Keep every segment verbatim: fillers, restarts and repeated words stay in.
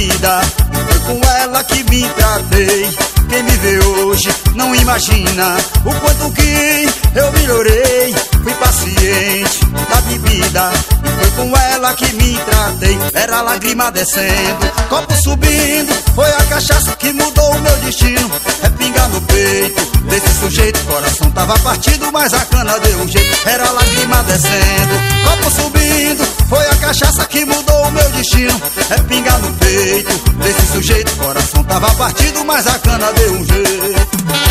bebida, foi com ela que me tratei. Quem me vê hoje não imagina o quanto que eu melhorei. Fui paciente da bebida, foi com ela que me tratei. Era lágrima descendo, copo subindo, foi a cachaça que mudou o meu destino. É pinga no peito desse sujeito, coração tava partido, mas a cana deu um jeito. Era lágrima descendo, copo subindo, foi a cachaça que mudou o meu destino. É pinga no peito desse sujeito, coração tava partido, mas a cana deu um jeito.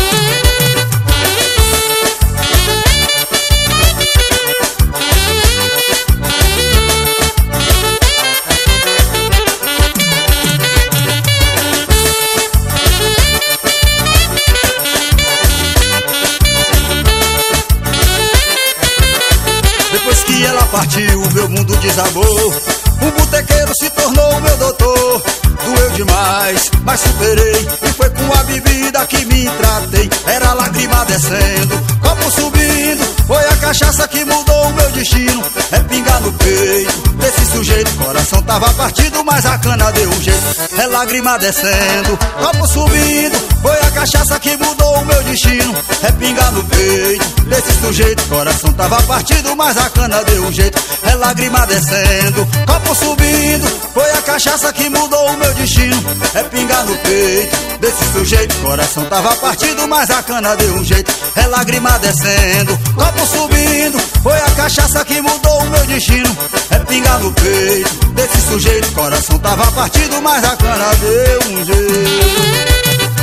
Depois que ela partiu, meu mundo desabou. Um botequeiro se tornou meu doutor. Doeu demais, mas superei. E foi com a bebida que me tratei. Era lágrima descendo, copo subindo, foi a cachaça que mudou o meu destino. É pingar no peito desse sujeito, coração tava partido, mas a cana deu um jeito. É lágrima descendo, copo subindo, foi a cachaça que mudou o meu destino. É pingar no peito desse sujeito, coração tava partido, mas a cana deu um jeito. É lágrima descendo, copo subindo, foi a cachaça que mudou o meu destino. É pingar no peito desse sujeito, coração tava partido, mas a cana deu um jeito. É lágrima descendo, copo subindo, foi a cachaça que mudou o meu destino. É pingar no peito desse sujeito, coração tava partido, mas a cana deu um jeito.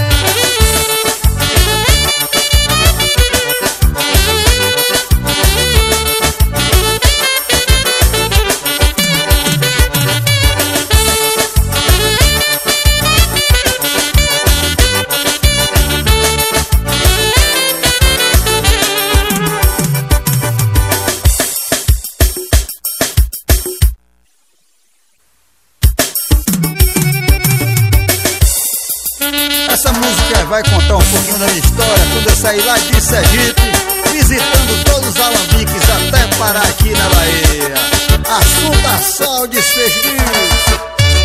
Essa música vai contar um pouquinho da minha história, quando eu saí lá de Sergipe, visitando todos os alambiques até parar aqui na Bahia. Assunto só, desfecho disso.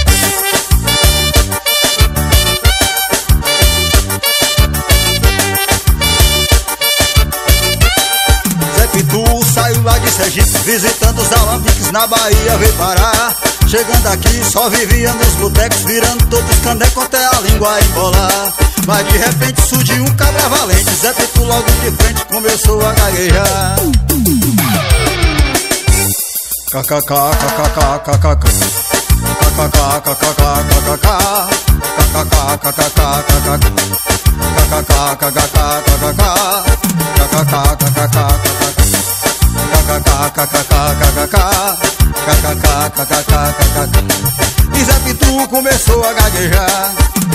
Zé Pitu saiu lá de Sergipe, visitando os alambiques na Bahia, veio parar. Chegando aqui só vivia nos botecos, virando todos os canecos até a língua embolar. Mas de repente surgiu um cabra valente, Zé Pitu logo de frente começou a gaguejar. Kkk, kkk, kkk, kkk, e Zé Pitu começou a gaguejar.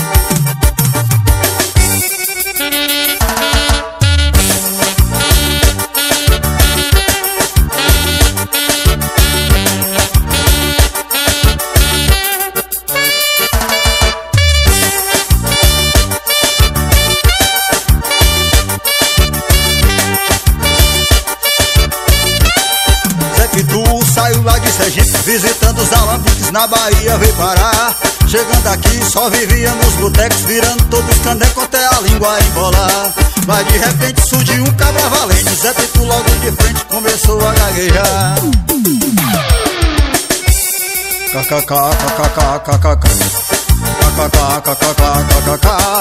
Saiu lá de Sergipe, visitando os alambiques na Bahia, veio parar. Chegando aqui só vivia nos botecos, virando todos os canecos até a língua embolar. Mas de repente surgiu um cabra valente, Zé Pitu logo de frente começou a gaguejar. Kkk, kkk, kkk, kkk, kkk,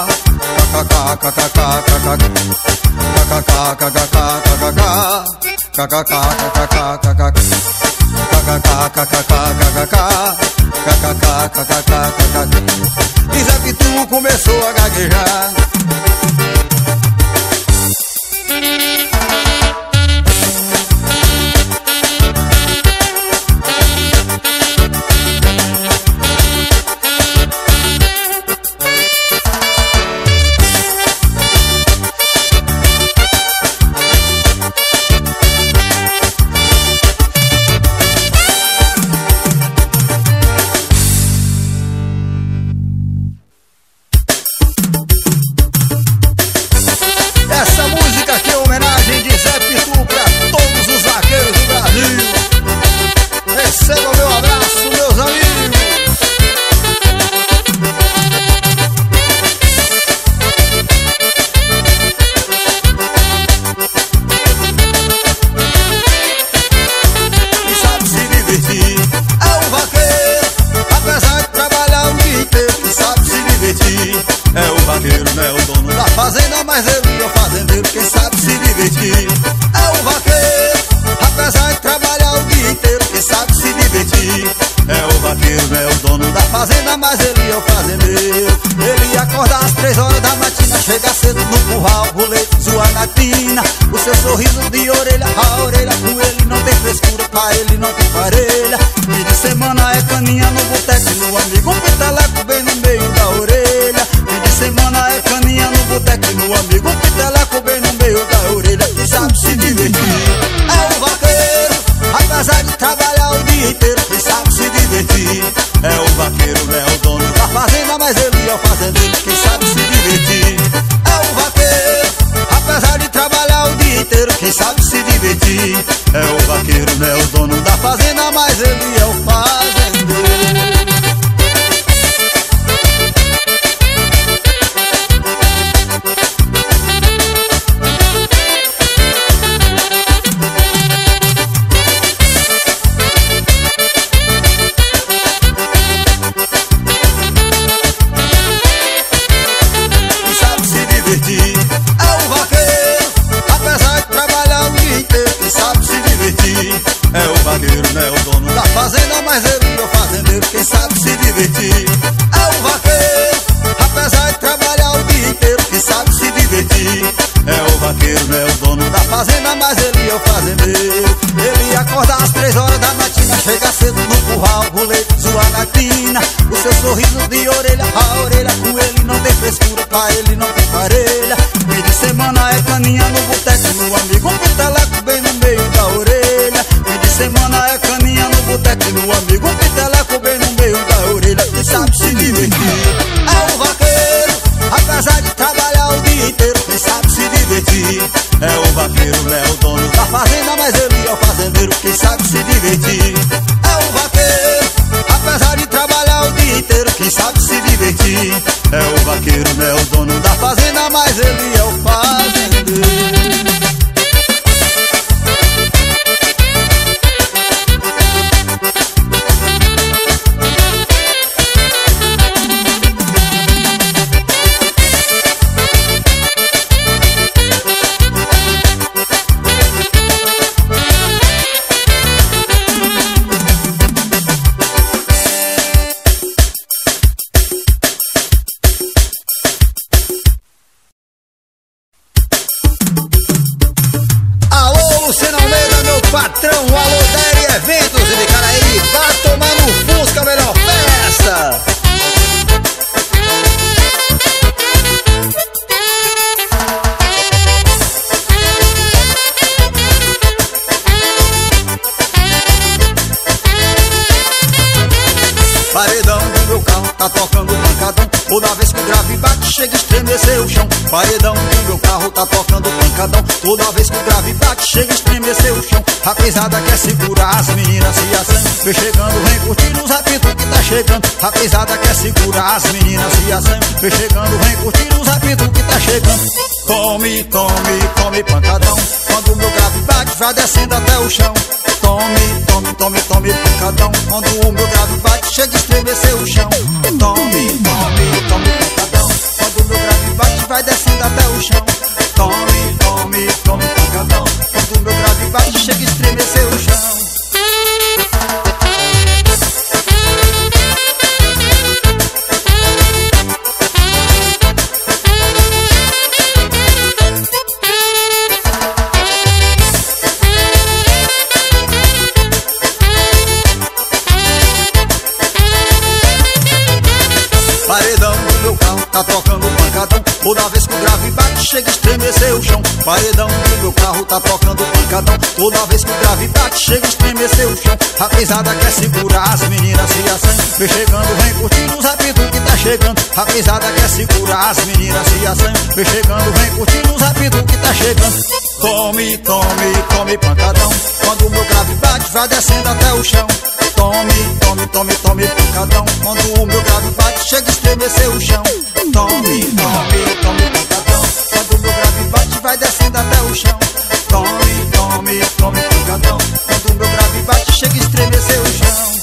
e Zé Pitu começou a gaguejar. Essa música aqui é homenagem fazenda, mas ele é o fazendeiro, quem sabe se divertir. É o vaqueiro, apesar de trabalhar o dia inteiro, quem sabe se divertir. É o vaqueiro, não é o dono da fazenda, mas ele é o fazendeiro. Ele acorda às três horas da matina, chega cedo no curral, o leite sua natina. O seu sorriso de orelha a orelha, com ele não tem frescura, pra ele não tem parelha. E de semana é caninha no boteco, no amigo, um piteleco bem no meio da orelha. E de semana é caninha no boteco, no amigo, um piteleco bem no meio da orelha, que sabe se divertir. É o vaqueiro, apesar de trabalhar o dia inteiro, que sabe se divertir. É o vaqueiro, não é o dono da fazenda, mas ele é o fazendeiro, quem sabe se divertir. É o vaqueiro, apesar de trabalhar o dia inteiro, quem sabe se divertir. É o vaqueiro, não é o dono da fazenda, mas ele é o fazendeiro. É o vaqueiro, não é o dono da fazenda, mas ele é o fazendeiro, quem sabe se divertir. É o vaqueiro, apesar de trabalhar o dia inteiro, quem sabe se divertir. É o vaqueiro, não é o dono da fazenda, mas ele é o fazendeiro. Ele acorda às três horas da matina, chega cedo no curral, o leite sua natina. O seu sorriso de orelha a orelha, com ele não tem frescura, pra ele não tem parelha. E de semana é caninha no boteco, no amigo, um piteleco bem no meio da orelha. E de semana é caninha no boteco, no amigo, um piteleco bem no meio da orelha, que sabe se divertir. É o vaqueiro, apesar de trabalhar o dia inteiro, quem sabe se divertir. É o vaqueiro, não é o dono da fazenda, mas ele é o fazendeiro, quem sabe se divertir. É o vaqueiro, apesar de trabalhar o dia inteiro, quem sabe se divertir. É o vaqueiro, não é o dono da fazenda, mas ele é o fazendeiro. Patrão, alô, Dere Eventos e de Caraí, vá tomar no Fusca, melhor festa. Paredão do meu carro tá tocando pancadão, toda vez que o grave bate chega a estremecer o chão. Paredão do meu carro tá tocando pancadão, toda vez que o grave bate chega a estremecer o chão. A pesada quer segurar as meninas se assando, vem chegando, vem curtindo os apitos que tá chegando. A pesada quer segurar as meninas se assando, vem chegando, vem curtindo os apitos que tá chegando. Tome, tome, tome pancadão, quando o meu grave bate vai descendo até o chão. Tome, tome, tome, tome pancadão, quando o meu grave bate chega a estremecer o chão. Tome, tome, tome pancadão, quando o meu grave bate vai descendo até o chão. Tome, tome, tome pancadão, quando o meu grave bate chega a estremecer o chão. Paredão do meu carro tá tocando pancadão, toda vez que o grave bate chega a estremecer o chão. Paredão do meu carro tá tocando pancadão, toda vez que o grave bate chega a estremecer o chão. A pesada quer segurar as meninas se assando, vem chegando, vem curtindo os apitos que tá chegando. A pesada quer segurar as meninas se assando, vem chegando, vem curtindo os apitos que tá chegando. Tome, tome, tome pancadão, quando o meu grave bate vai descendo até o chão. Tome, tome, tome, tome pancadão, quando o meu grave bate chega a estremecer o chão. Tome, tome, tome pancadão, quando o meu grave bate vai descendo até o chão. Tome, tome, tome pancadão, quando o meu grave bate chega a estremecer o chão.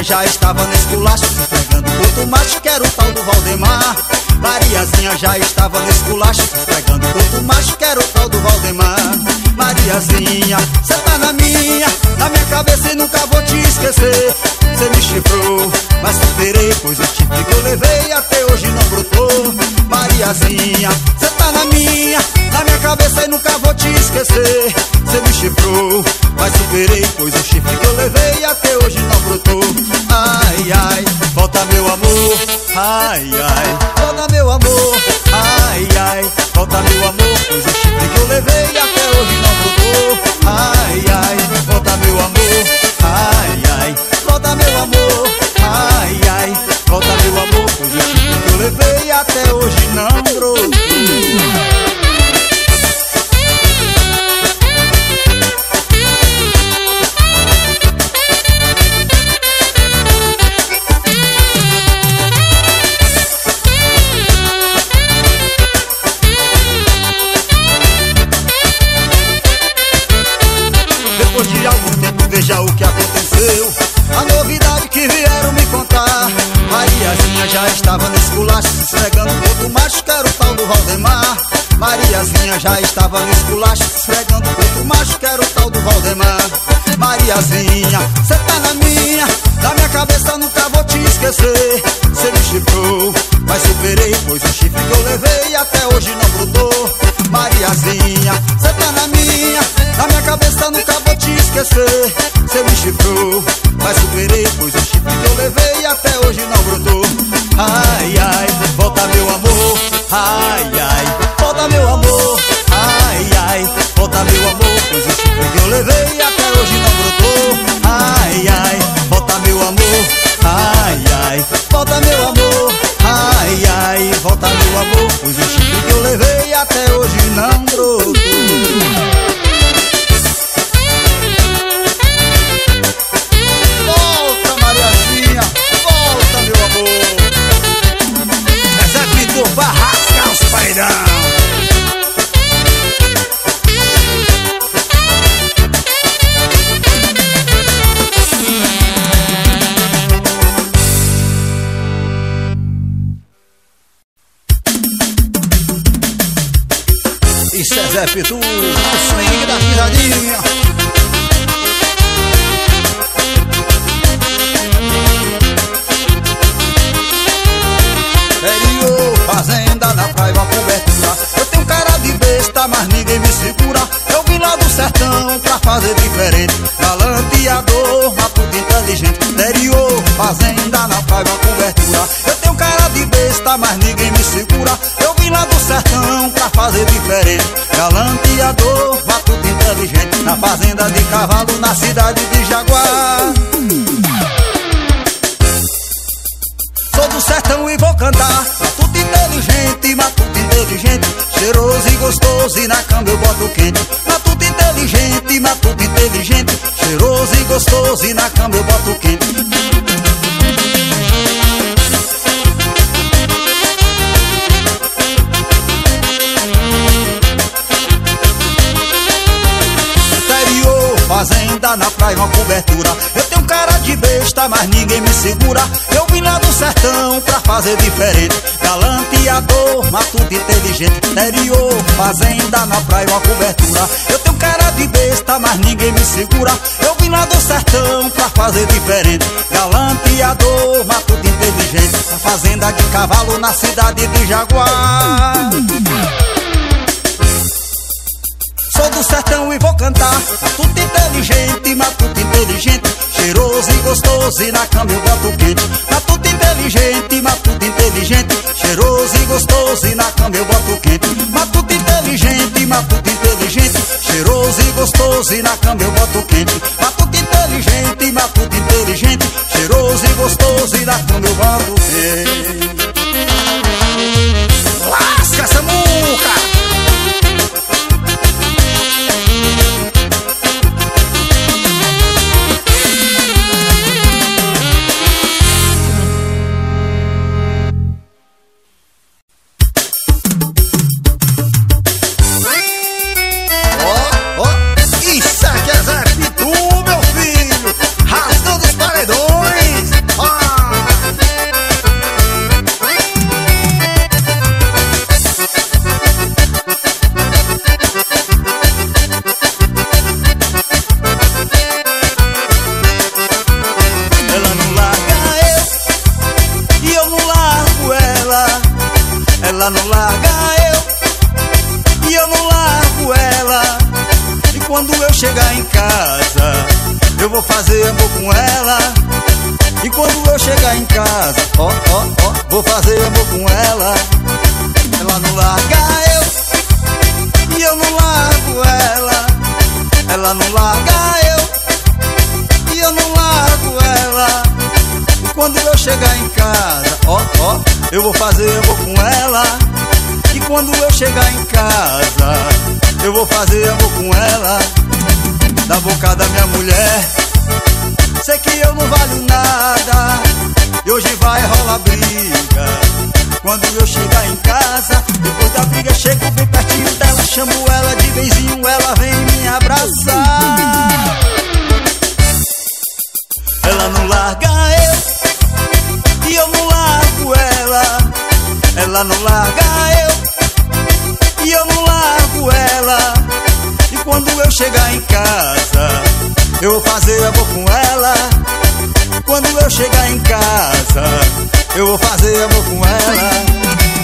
já estava no esculacho, se pegando outro macho que era o tal do Valdemar. Mariazinha já estava no esculacho, se pegando outro macho que era o tal do Valdemar. Mariazinha, cê tá na minha, na minha cabeça e nunca vou te esquecer. Cê me chifrou, mas superei, pois o chifre que eu levei até hoje não brotou. Mariazinha, cê tá na minha, na minha cabeça e nunca vou te esquecer. Cê me chifrou, mas superei, pois o chifre que eu levei até hoje não brotou. Ai, ai, volta meu amor, ai, ai, volta meu amor, ai, ai, volta meu amor, pois o chifre que eu levei até hoje não brotou. Ai, ai, volta meu amor, ai, ai, volta meu amor, ai, ai, volta meu amor, pois o chifre que eu levei até hoje não brotou. Depois de algum tempo veja o que aconteceu, a novidade que vieram me contar. Mariazinha já estava no esculacho, se esfregando outro macho que era o tal do Valdemar. Mariazinha já estava no esculacho, se esfregando outro macho que era o tal do Valdemar. Mariazinha, cê tá na minha, na minha cabeça nunca vou te esquecer. Cê me chifrou, mas superei, pois o chifre que eu levei até hoje não brotou. Mariazinha, cê tá na minha, na minha cabeça nunca vou te esquecer. Cê me chifrou, mas superei, pois o chifre que eu levei até hoje não brotou. Ai, ai, volta meu amor, ai, ai, volta meu amor, ai, ai, volta meu amor, pois o chifre que eu levei até hoje não brotou. Ai, ai, volta meu amor, ai, ai, volta meu amor, ai, ai, volta meu amor, pois o chifre que eu levei até hoje não brotou. Barrasca os paidão. Isso é Zé Pitu, o swing da pisadinha. Fazenda na praia, uma cobertura. Eu tenho cara de besta, mas ninguém me segura. Eu vim lá do sertão pra fazer diferente. Galanteador, matuto inteligente. Interior, fazenda na praia, uma cobertura. Eu tenho cara de besta, mas ninguém me segura. Eu vim lá do sertão pra fazer diferente. Galanteador, matuto inteligente. Na fazenda de cavalo, na cidade de Jaguar. Sou do sertão e vou cantar. Matuto inteligente, matuto inteligente. Cheiroso e gostoso e na cama eu boto quente. Matuto inteligente, matuto inteligente. Cheiroso e gostoso e na cama eu boto quente. Interior, fazenda na praia, uma cobertura. Eu tenho cara de besta, mas ninguém me segura. Eu vim lá do sertão pra fazer diferente. Galanteador, matuto inteligente. Interior, fazenda na praia, uma cobertura. Eu tenho cara de besta, mas ninguém me segura. Eu vim lá do sertão pra fazer diferente. Galanteador, matuto inteligente. Na fazenda de cavalo, na cidade de Jaguar. Sou do sertão e vou cantar. Matuto inteligente, matuto inteligente. Cheiroso e gostoso e na cama eu boto quente. Matuto inteligente, matuto inteligente. Cheiroso e gostoso e na cama eu boto quente. Matuto inteligente, matuto inteligente. Cheiroso e gostoso e na cama eu boto quente. Matuto inteligente, matuto inteligente. Cheiroso e gostoso e na cama eu boto quente. Lasca essa muca! Isso aqui é Zé Pitu, meu fazer amor com ela. E quando eu chegar em casa, ó, ó, ó, vou fazer amor com ela. Ela não larga eu, e eu não largo ela. Ela não larga eu, e eu não largo ela. E quando eu chegar em casa, ó, ó, eu vou fazer amor com ela. E quando eu chegar em casa, eu vou fazer amor com ela. Da boca da minha mulher, sei que eu não valho nada, e hoje vai rolar briga. Quando eu chegar em casa, depois da briga chego bem pertinho dela, chamo ela de benzinho, ela vem me abraçar. Ela não larga eu, e eu não largo ela. Ela não larga eu, e eu não largo ela. E quando eu chegar em casa, eu vou fazer amor com ela. Quando eu chegar em casa, eu vou fazer amor com ela.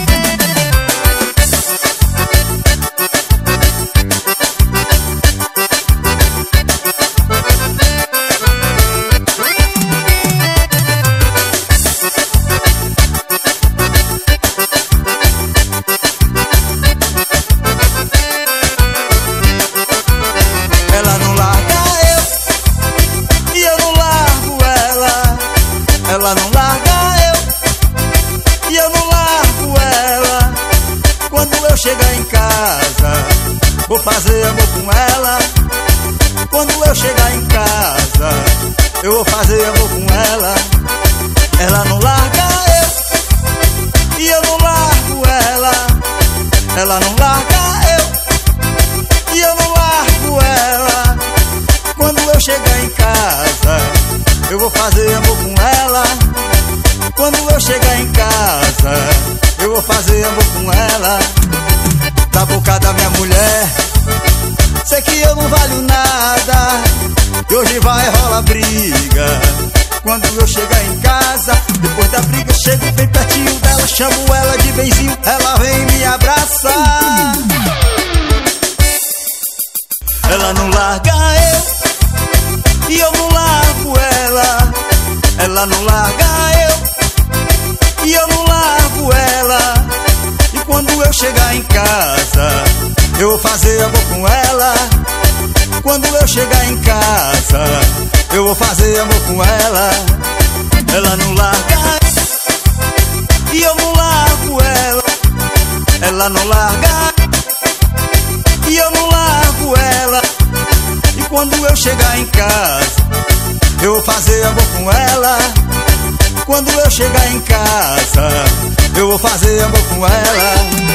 Ela não larga eu, e eu não largo ela. Quando eu chegar em casa, vou fazer amor com ela. Quando eu chegar em casa, eu vou fazer amor com ela. Ela não larga eu, e eu não largo ela. Ela não larga eu, e eu não largo ela. Quando eu chegar em casa, eu vou fazer amor com ela. Quando eu chegar em casa, eu vou fazer amor com ela. Da boca da minha mulher, sei que eu não valho nada, e hoje vai rolar briga. Quando eu chegar em casa, depois da briga chego bem pertinho dela, chamo ela de benzinho, ela vem me abraçar. Ela não larga eu, e eu não largo ela. Ela não larga eu, e eu não largo ela. E quando eu chegar em casa, eu vou fazer amor com ela. Quando eu chegar em casa, eu vou fazer amor com ela. Ela não larga e eu não largo ela. Ela não larga e eu não largo ela. E quando eu chegar em casa, eu vou fazer amor com ela. Quando eu chegar em casa, eu vou fazer amor com ela.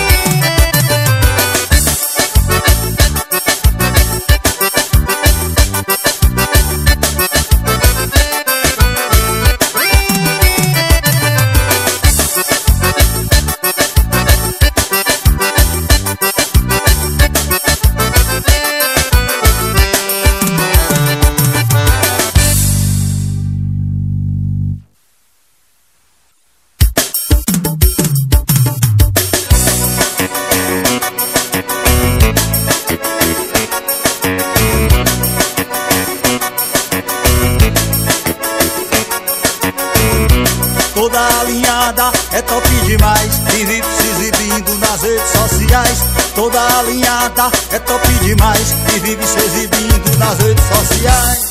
Toda alinhada é top demais e vive se exibindo nas redes sociais. Toda alinhada é top demais e vive se exibindo nas redes sociais.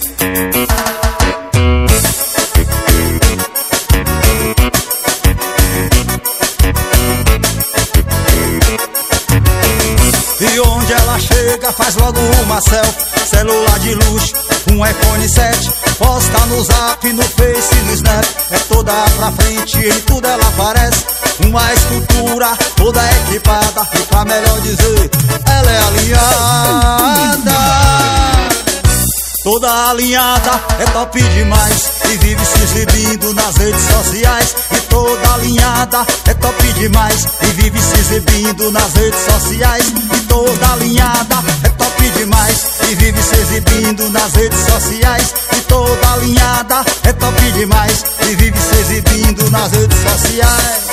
E onde ela chega faz logo uma selfie, celular de luxo, um iPhone sete, posta no Zap, no Face, no Snap. É toda pra frente, em tudo ela aparece, uma escultura toda equipada. E pra melhor dizer, ela é alinhada. Toda alinhada é top demais e vive se exibindo nas redes sociais. E toda alinhada é top demais e vive se exibindo nas redes sociais. E toda alinhada é top demais e vive se exibindo nas redes sociais. E toda alinhada é top demais e vive se exibindo nas redes sociais.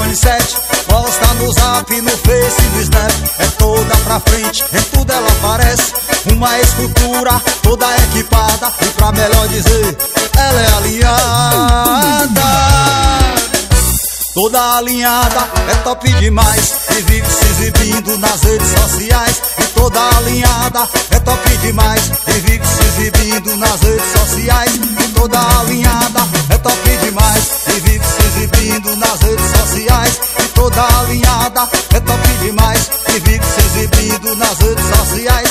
telefone sete, posta no zap, no face, no snap. É toda pra frente, em tudo ela aparece. Uma escultura toda equipada, e pra melhor dizer, ela é alinhada. Toda alinhada, é top demais, e vive se exibindo nas redes sociais. E toda alinhada, é top demais, e vive se exibindo nas redes sociais. E toda alinhada, é top demais, e vive se exibindo nas redes sociais. E toda alinhada, é top demais, e vive se exibindo nas redes sociais.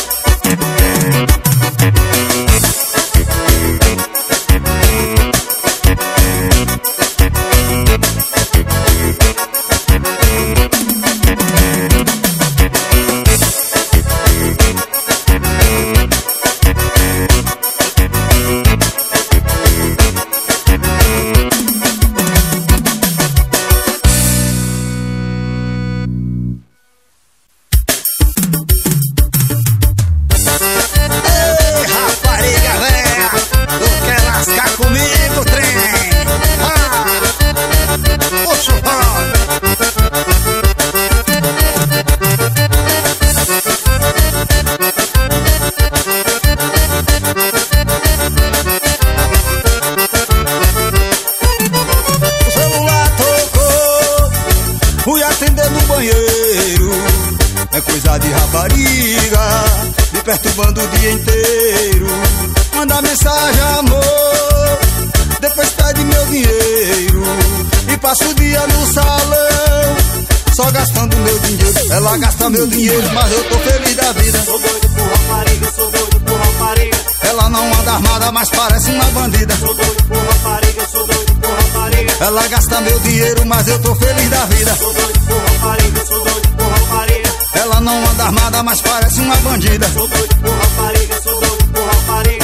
Perturbando o dia inteiro, manda mensagem, amor, depois pede meu dinheiro e passa o dia no salão, só gastando meu dinheiro. Ela gasta meu dinheiro, mas eu tô feliz da vida. Sou doido por rapariga, sou doido por rapariga. Ela não anda armada, mas parece uma bandida. Sou doido por rapariga, sou doido por rapariga. Ela gasta meu dinheiro, mas eu tô feliz da vida. Sou doido por rapariga, sou doido por rapariga. Ela não anda armada, mas parece uma bandida. Sou doido por rapariga, sou doido por rapariga.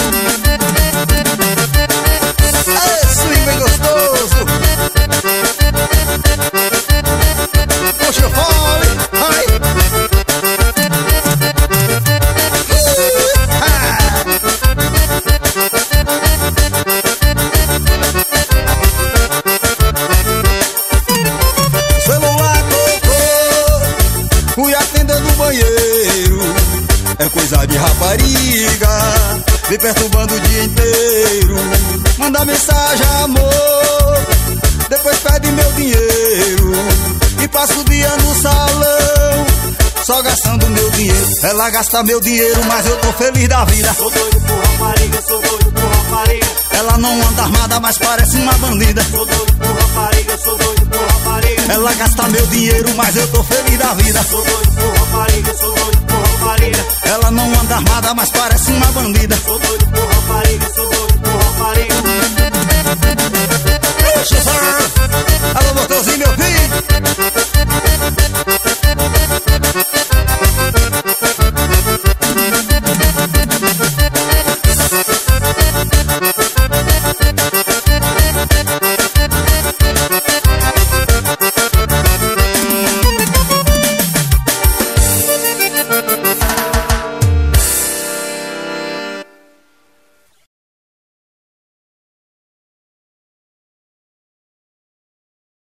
Aê, swing bem gostoso. Puxa o fole, ai. O celular tocou, fui atender no banheiro. É coisa de rapariga, me perturbando o dia inteiro. Manda mensagem, amor, depois pede meu dinheiro e passa o dia no salão, só gastando meu dinheiro. Ela gasta meu dinheiro, mas eu tô feliz da vida. Sou doido por rapariga, sou doido por rapariga. Ela não anda armada, mas parece uma bandida. Sou doido por rapariga, sou doido por rapariga. Ela gasta meu dinheiro, mas eu tô feliz da vida. Sou doido por rapariga, sou doido por rapariga. Ela não anda armada, mas parece uma bandida. Sou doido